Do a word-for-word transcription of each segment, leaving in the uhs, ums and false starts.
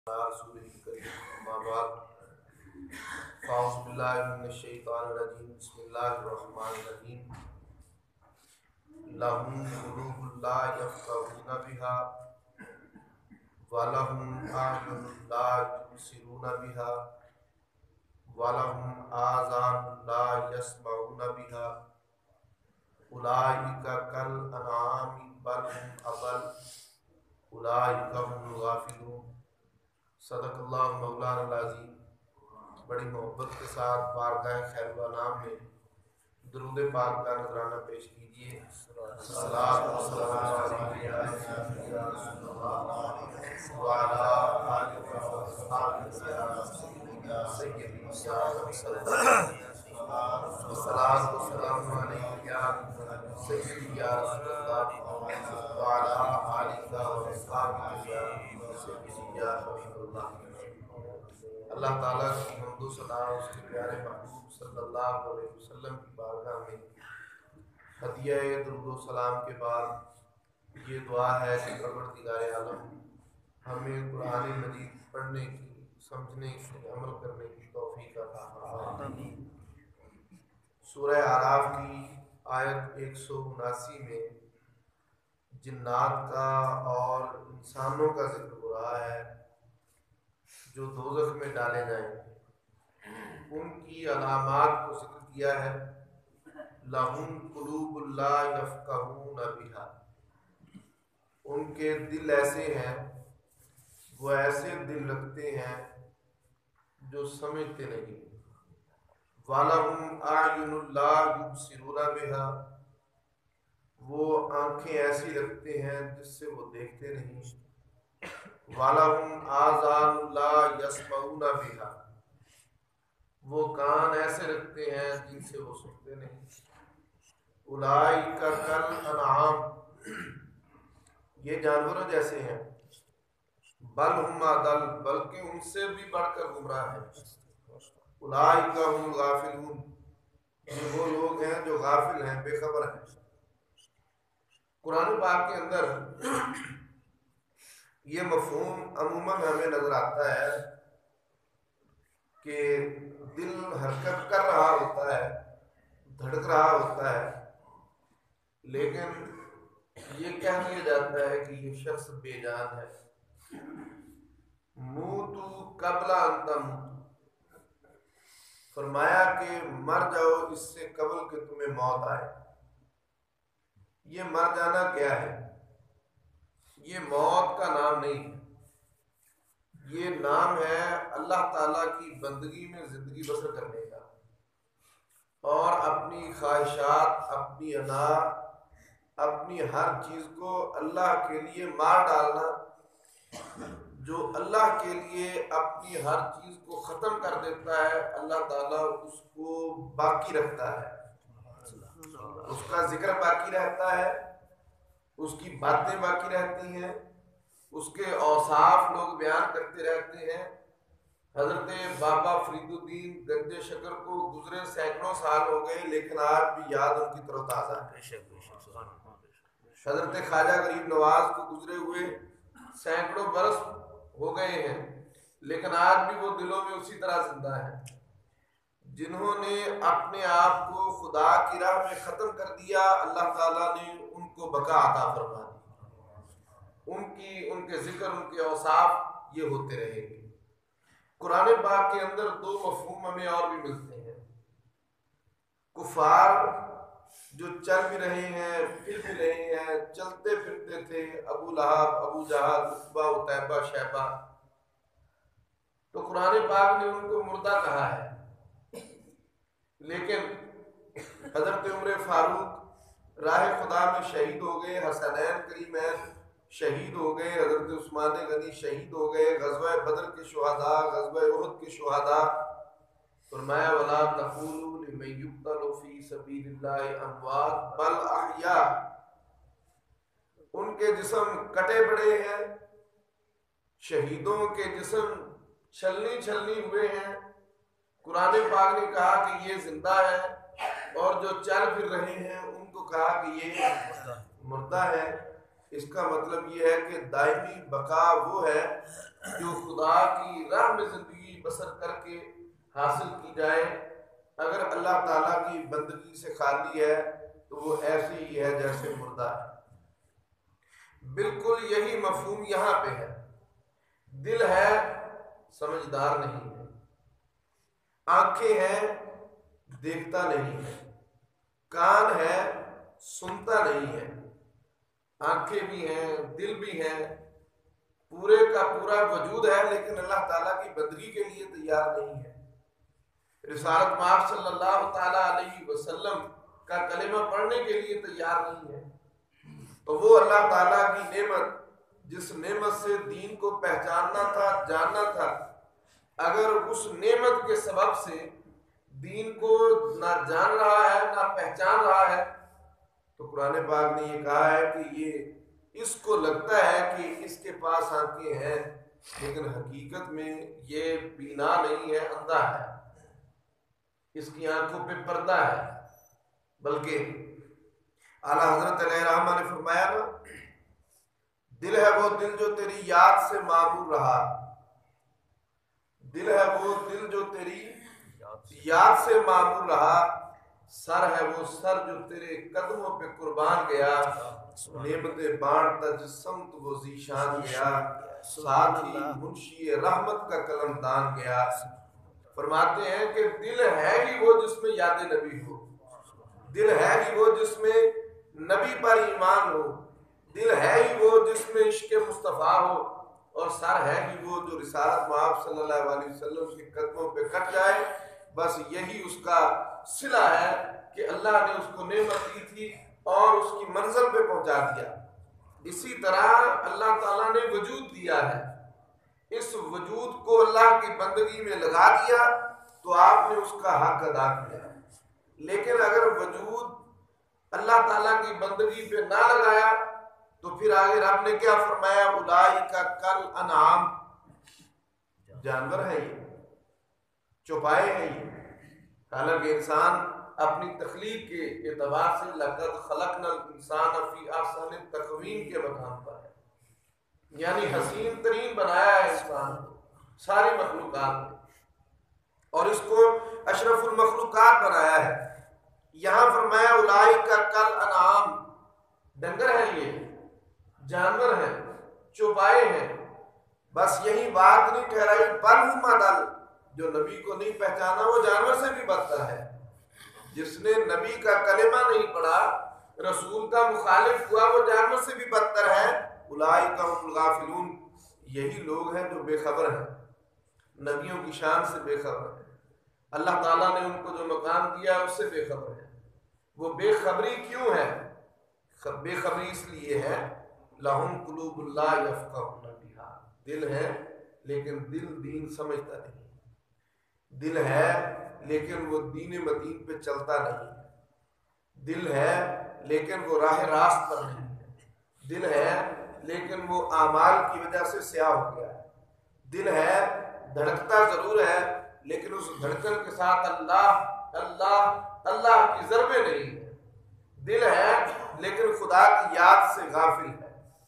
رسول کریم اما بعد فاعوذ باللہ من الشیطان الرجیم بسم اللہ الرحمن الرحیم لهم قلوب لا يفقهون بها ولهم اعین لا يبصرون بها ولهم آذان لا يسمعون بها اولئک کالانعام بل هم اضل اولئک هم الغافلون۔ صدق اللہ مولانا العظیم۔ بڑی محبت کے ساتھ بارگاہ خیر الانام میں درود پاک کا نذرانہ پیش کیجیے۔ صلاۃ و سلام علیک یا رسول اللہ وعلی آلک و اصحابک یا سیدی صلاۃ و سلام علیک یا سیدی یا رسول اللہ وعلی آلک و اصحابک یا سیدی یا رسول اللہ۔ اللہ تعالیٰ کی حمد و ثنا اس کے پیارے محبوب صلی اللہ علیہ وسلم کی بارگاہ میں ہدیہ درود و سلام کے بعد یہ دعا ہے کہ پروردگار عالم ہمیں قرآن مجید پڑھنے کی، سمجھنے کی، عمل کرنے کی توفیق عطا فرمائے۔ سورہ اعراف کی آیت ایک سو اناسی میں جنات کا اور انسانوں کا ذکر ہو رہا ہے جو دوزخ میں ڈالے جائیں گے۔ ان کی علامات کو ذکر کیا ہے، لَهُمْ قُلُوبٌ لَا يَفْقَهُونَ بِهَا، ان کے دل ایسے ہیں، وہ ایسے دل رکھتے ہیں جو سمجھتے نہیں۔ وَلَهُمْ أَعْيُنٌ لَا يُبْصِرُونَ بِهَا، وہ آنکھیں ایسی رکھتے ہیں جس سے وہ دیکھتے نہیں۔ وَلَهُمْ آذَانٌ لَا يَسْمَعُونَ بِهَا، وہ کان ایسے رکھتے ہیں جن سے وہ سنتے نہیں۔ اولئک کالانعام، یہ جانوروں جیسے ہیں، بل ہم اضل، بلکہ ان سے بھی بڑھ کر گمراہ ہیں۔ اولئک هم الغافلون، یہ وہ لوگ ہیں جو غافل ہیں، بے خبر ہیں۔ قرآن پاک کے اندر یہ مفہوم عموماً ہمیں نظر آتا ہے کہ دل حرکت کر رہا ہوتا ہے، دھڑک رہا ہوتا ہے، لیکن یہ کہہ دیا جاتا ہے کہ یہ شخص بے جان ہے۔ موتو قبل ان تموتو، فرمایا کہ مر جاؤ اس سے قبل کہ تمہیں موت آئے۔ یہ مر جانا کیا ہے؟ یہ موت کا نام نہیں ہے، یہ نام ہے اللہ تعالیٰ کی بندگی میں زندگی بسر کرنے کا، اور اپنی خواہشات، اپنی انا، اپنی ہر چیز کو اللہ کے لیے مار ڈالنا۔ جو اللہ کے لیے اپنی ہر چیز کو ختم کر دیتا ہے، اللہ تعالیٰ اس کو باقی رکھتا ہے، اس کا ذکر باقی رہتا ہے، اس کی باتیں باقی رہتی ہیں، اس کے اوصاف لوگ بیان کرتے رہتے ہیں۔ حضرت بابا فرید الدین گنج شکر کو گزرے سینکڑوں سال ہو گئے، لیکن آج بھی یاد ان کی تر و تازہ ہے۔ حضرت خواجہ غریب نواز کو گزرے ہوئے سینکڑوں برس ہو گئے ہیں، لیکن آج بھی وہ دلوں میں اسی طرح زندہ ہیں۔ جنہوں نے اپنے آپ کو خدا کی راہ میں ختم کر دیا، اللہ تعالیٰ نے ان کو بقا عطا فرما دی۔ ان کی، ان کے ذکر، ان کے اوصاف یہ ہوتے رہیں گے۔ قرآن پاک کے اندر دو مفہوم ہمیں اور بھی ملتے ہیں۔ کفار جو چل بھی رہے ہیں، پھر بھی رہے ہیں، چلتے پھرتے تھے، ابو لہب، ابو جہل، عتبہ، عتیبہ، شیبہ، تو قرآن پاک نے ان کو مردہ کہا ہے۔ لیکن حضرت عمر فاروق راہ خدا میں شہید ہو گئے، حسنین کریمین شہید ہو گئے، حضرت عثمان غنی شہید ہو گئے، غزوہ بدر کے شہداء، غزوہ احد کے شہداء۔ فرمایا وَلَا تَقُولُوا لِمَن يُقْتَلُ فِي سَبِيلِ اللَّهِ أَمْوَاتٌ بَلْ أَحْيَاءٌ، ان کے جسم کٹے پڑے ہیں، شہیدوں کے جسم چھلنی چھلنی ہوئے ہیں۔ قرآن پاک نے کہا کہ یہ زندہ ہے، اور جو چل پھر رہے ہیں ان کو کہا کہ یہ مردہ ہے۔ اس کا مطلب یہ ہے کہ دائمی بقا وہ ہے جو خدا بسر کر کے حاصل کی جائے، اگر اللہ تعالیٰ کی بندگی سے خالی ہے تو وہ ایسی ہی ہے جیسے مردہ ہے۔ بالکل یہی مفہوم یہاں پہ ہے۔ دل ہے سمجھدار نہیں ہے، آنکھیں ہیں دیکھتا نہیں ہے، کان ہے سنتا نہیں ہے، آنکھیں بھی ہیں دل بھی ہیں، پورے کا پورا وجود ہے، لیکن اللہ تعالیٰ کی بندگی کے لیے تیار نہیں ہے۔ رسالت مآب صلی اللہ تعالیٰ علیہ وسلم کا کلمہ پڑھنے کے لیے تیار نہیں ہے۔ تو وہ اللہ تعالیٰ کی نعمت، جس نعمت سے دین کو پہچاننا تھا، جاننا تھا، اگر اس نعمت کے سبب سے دین کو نہ جان رہا ہے نہ پہچان رہا ہے، تو قرآن پاک نے یہ کہا ہے کہ یہ اس کو لگتا ہے کہ اس کے پاس آنکھیں ہیں، لیکن حقیقت میں یہ بینا نہیں ہے، اندھا ہے، اس کی آنکھوں پہ پردہ ہے۔ بلکہ اعلیٰ حضرت علیہ رحمہ نے فرمایا نا، دل ہے وہ دل جو تیری یاد سے معمور رہا، دل ہے وہ دل جو تیری یاد سے معمور رہا، سر ہے وہ سر جو تیرے قدموں پہ قربان گیا، نعمتیں بانٹتا جسم تو وہ ذیشان گیا، ساتھ ہی منشی رحمت کا قلم دان گیا۔ فرماتے ہیں کہ دل ہے ہی وہ جس میں یاد نبی ہو، دل ہے ہی وہ جس میں نبی پر ایمان ہو، دل ہے ہی وہ جس میں عشق مصطفیٰ ہو، اور سر ہے ہی وہ جو رسالت مآب صلی اللہ علیہ وسلم کے قدموں پہ کٹ جائے۔ بس یہی اس کا صلہ ہے کہ اللہ نے اس کو نعمت دی تھی اور اس کی منزل پہ پہنچا دیا۔ اسی طرح اللہ تعالیٰ نے وجود دیا ہے، اس وجود کو اللہ کی بندگی میں لگا دیا تو آپ نے اس کا حق ادا کیا۔ لیکن اگر وجود اللہ تعالیٰ کی بندگی پہ نہ لگایا تو پھر آگے رب نے کیا فرمایا؟ اولئک کل انعام، جانور ہے یہ، چوپائے ہیں یہ۔ حالانکہ انسان اپنی تخلیق کے اعتبار سے لقد خلقنا الانسان فی احسن تقویم کے مقام پر ہے، یعنی حسین ترین بنایا ہے انسان کو ساری مخلوقات میں، اور اس کو اشرف المخلوقات بنایا ہے۔ یہاں فرمایا اولئک کل انعام، ڈنگر ہیں یہ، جانور ہیں، چوپائے ہیں۔ بس یہی بات نہیں ٹھہرائی، بل ہم اضل، جو نبی کو نہیں پہچانا وہ جانور سے بھی بدتر ہے۔ جس نے نبی کا کلمہ نہیں پڑھا، رسول کا مخالف ہوا، وہ جانور سے بھی بدتر ہے۔ اولئک هم الغافلون، یہی لوگ ہیں جو بے خبر ہیں، نبیوں کی شان سے بے خبر ہیں، اللہ تعالیٰ نے ان کو جو مقام دیا اس سے بے خبر ہے۔ وہ بے خبری کیوں ہے؟ بے خبری اس لیے ہے لہم قلوب لا یفقہون بہا، دل ہے لیکن دل دین سمجھتا نہیں، دل ہے لیکن وہ دین متین پہ چلتا نہیں ہے، دل ہے لیکن وہ راہ راست پر نہیں ہے، دل ہے لیکن وہ اعمال کی وجہ سے سیاہ ہو گیا ہے، دل ہے دھڑکتا ضرور ہے لیکن اس دھڑکن کے ساتھ اللہ اللہ اللہ کی ضربیں نہیں ہے، دل ہے لیکن خدا کی یاد سے غافل ہے،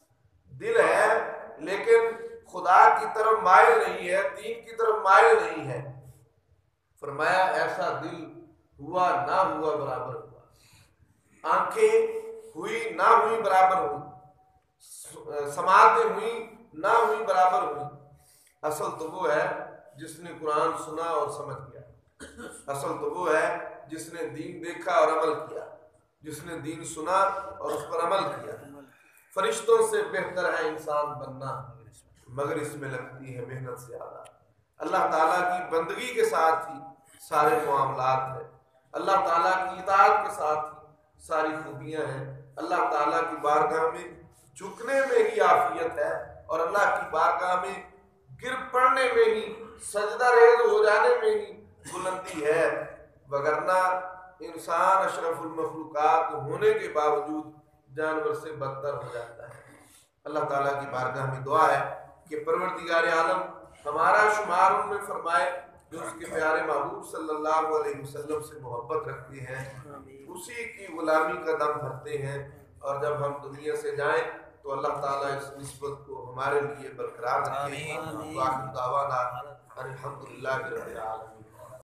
دل ہے لیکن خدا کی طرف مائل نہیں ہے، دین کی طرف مائل نہیں ہے۔ فرمایا ایسا دل ہوا نہ ہوا برابر ہوا، آنکھیں ہوئی نہ ہوئی برابر ہوئی، سماعتیں ہوئی نہ ہوئی برابر ہوئی۔ اصل تو وہ ہے جس نے قرآن سنا اور سمجھ گیا، اصل تو وہ ہے جس نے دین دیکھا اور عمل کیا، جس نے دین سنا اور اس پر عمل کیا۔ فرشتوں سے بہتر ہے انسان بننا، مگر اس میں لگتی ہے محنت زیادہ۔ اللہ تعالیٰ کی بندگی کے ساتھ ہی سارے معاملات ہیں، اللہ تعالیٰ کی اطاعت کے ساتھ ہی ساری خوبیاں ہیں، اللہ تعالیٰ کی بارگاہ میں جھکنے میں ہی عافیت ہے، اور اللہ کی بارگاہ میں گر پڑنے میں ہی، سجدہ ریز ہو جانے میں ہی بلندی ہے، وگرنہ انسان اشرف المخلوقات ہونے کے باوجود جانور سے بدتر ہو جاتا ہے۔ اللہ تعالیٰ کی بارگاہ میں دعا ہے کہ پروردگار عالم ہمارا شمار ان میں فرمائے جو اس کے پیارے محبوب صلی اللہ علیہ وسلم سے محبت رکھتے ہیں، اسی کی غلامی کا دم بھرتے ہیں، اور جب ہم دنیا سے جائیں تو اللہ تعالیٰ اس نسبت کو ہمارے لیے برقرار رکھے۔ وآخر دعوانا الحمدللہ رب العالمین۔